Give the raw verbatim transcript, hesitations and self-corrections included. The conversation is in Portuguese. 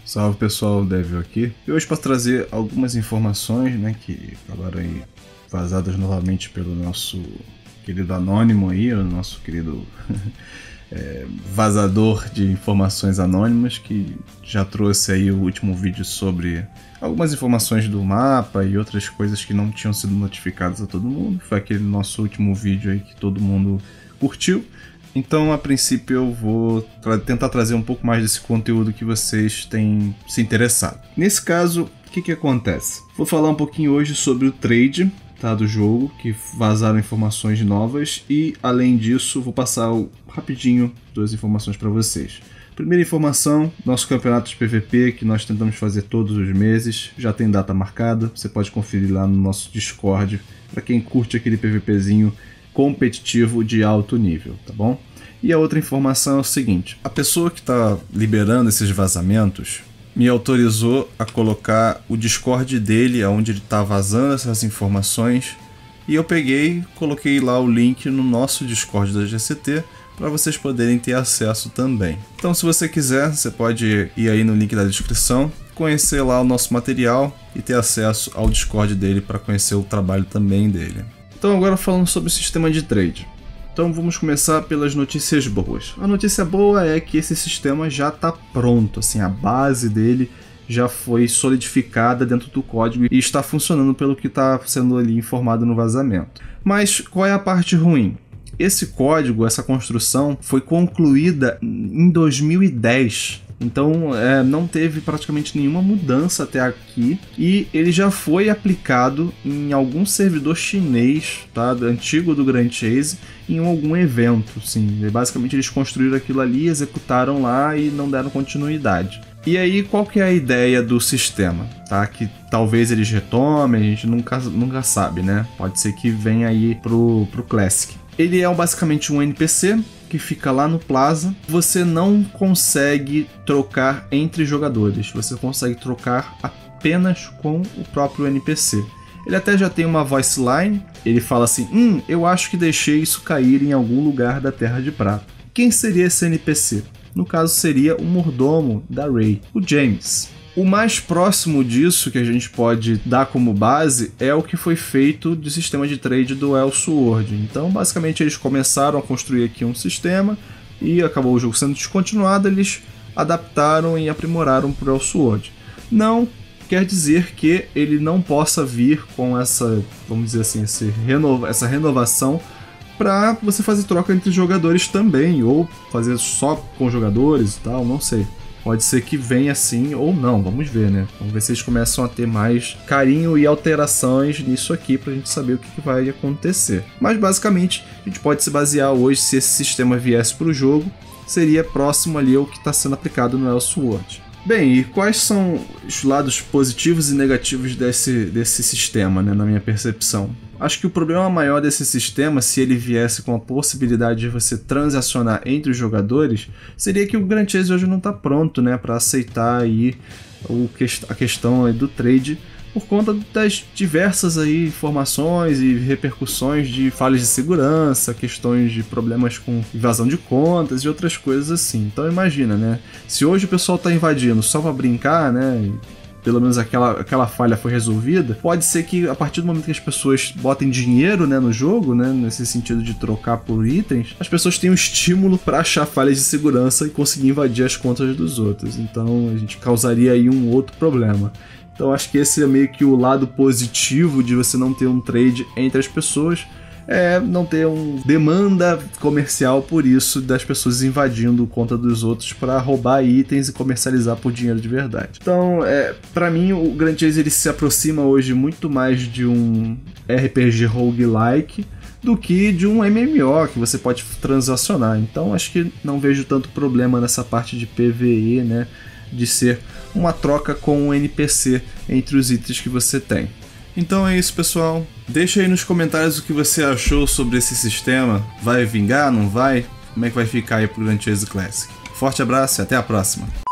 Salve pessoal, Devil aqui. E hoje para trazer algumas informações, né, que acabaram aí vazadas novamente pelo nosso querido anônimo aí, o nosso querido é, vazador de informações anônimas, que já trouxe aí o último vídeo sobre algumas informações do mapa e outras coisas que não tinham sido notificadas a todo mundo. Foi aquele nosso último vídeo aí que todo mundo curtiu. Então, a princípio, eu vou tra- tentar trazer um pouco mais desse conteúdo que vocês têm se interessado. Nesse caso, o que que acontece? Vou falar um pouquinho hoje sobre o trade, tá, do jogo, que vazaram informações novas, e, além disso, vou passar o, rapidinho duas informações para vocês. Primeira informação, nosso campeonato de P V P, que nós tentamos fazer todos os meses, já tem data marcada, você pode conferir lá no nosso Discord, para quem curte aquele PVPzinho competitivo de alto nível, tá bom? E a outra informação é o seguinte: a pessoa que está liberando esses vazamentos me autorizou a colocar o Discord dele, onde ele está vazando essas informações, e eu peguei, coloquei lá o link no nosso Discord da G C T para vocês poderem ter acesso também. Então, se você quiser, você pode ir aí no link da descrição, conhecer lá o nosso material e ter acesso ao Discord dele para conhecer o trabalho também dele. Então, agora falando sobre o sistema de trade. Então vamos começar pelas notícias boas. A notícia boa é que esse sistema já está pronto, assim, a base dele já foi solidificada dentro do código e está funcionando pelo que está sendo ali informado no vazamento. Mas qual é a parte ruim? Esse código, essa construção, foi concluída em dois mil e dez. Então é, não teve praticamente nenhuma mudança até aqui, e ele já foi aplicado em algum servidor chinês, tá, antigo do Grand Chase, em algum evento. Sim. Basicamente eles construíram aquilo ali, executaram lá e não deram continuidade. E aí, qual que é a ideia do sistema? Tá? Que talvez eles retomem, a gente nunca, nunca sabe, né? Pode ser que venha aí pro, pro Classic. Ele é basicamente um N P C que fica lá no Plaza. Você não consegue trocar entre jogadores, você consegue trocar apenas com o próprio N P C. Ele até já tem uma voice line, ele fala assim: hum, eu acho que deixei isso cair em algum lugar da Terra de Prata. Quem seria esse N P C? No caso seria o mordomo da Ray, o James. O mais próximo disso que a gente pode dar como base é o que foi feito do sistema de trade do Elsword. Então, basicamente, eles começaram a construir aqui um sistema e acabou o jogo sendo descontinuado, eles adaptaram e aprimoraram para o Elsword. Não quer dizer que ele não possa vir com essa, vamos dizer assim, esse renova, essa renovação para você fazer troca entre jogadores também, ou fazer só com jogadores e tal, não sei. Pode ser que venha assim ou não, vamos ver, né? Vamos ver se eles começam a ter mais carinho e alterações nisso aqui pra gente saber o que, que vai acontecer. Mas basicamente, a gente pode se basear hoje, se esse sistema viesse pro jogo, seria próximo ali ao que está sendo aplicado no Elsword. Bem, e quais são os lados positivos e negativos desse, desse sistema, né, na minha percepção? Acho que o problema maior desse sistema, se ele viesse com a possibilidade de você transacionar entre os jogadores, seria que o Grand Chase hoje não está pronto, né, para aceitar aí o que, a questão aí do trade, por conta das diversas aí informações e repercussões de falhas de segurança, questões de problemas com invasão de contas e outras coisas assim. Então imagina, né? Se hoje o pessoal está invadindo só para brincar, né? Pelo menos aquela, aquela falha foi resolvida, pode ser que a partir do momento que as pessoas botem dinheiro, né, no jogo, né, nesse sentido de trocar por itens, as pessoas tenham estímulo para achar falhas de segurança e conseguir invadir as contas dos outros. Então a gente causaria aí um outro problema. Então acho que esse é meio que o lado positivo de você não ter um trade entre as pessoas, é não ter uma demanda comercial por isso, das pessoas invadindo conta dos outros para roubar itens e comercializar por dinheiro de verdade. Então, é, para mim, o Grand Chase ele se aproxima hoje muito mais de um R P G roguelike do que de um M M O que você pode transacionar. Então acho que não vejo tanto problema nessa parte de P V E, né, de ser uma troca com um N P C entre os itens que você tem. Então é isso, pessoal. Deixa aí nos comentários o que você achou sobre esse sistema. Vai vingar, não vai? Como é que vai ficar aí pro Grand Chase Classic? Forte abraço e até a próxima!